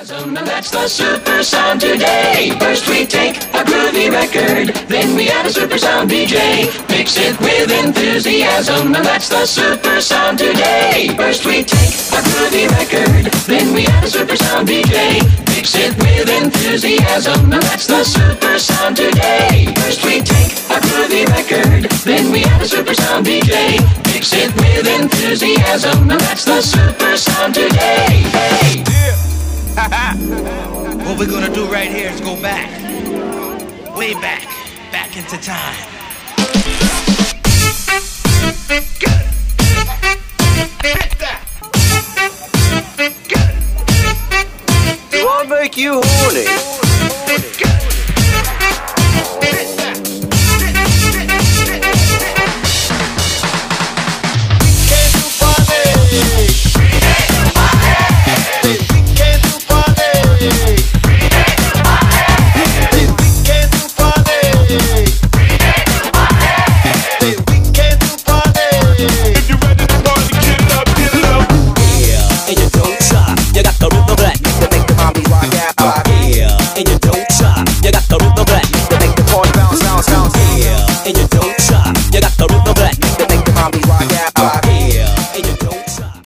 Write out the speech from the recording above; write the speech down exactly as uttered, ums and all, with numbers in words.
And that's the super sound today. First we take a groovy record, then we add a super sound D J. Mix it with enthusiasm, and that's the super sound today. First we take a groovy record, then we add a super sound D J. Mix it with enthusiasm, and that's the super sound today. First we take a groovy record, then we add a super sound D J. Mix it with enthusiasm, and that's the super sound today. Hey. What we're gonna do right here is go back, way back, back into time. Good. Hit that. Good. Do I make you horny?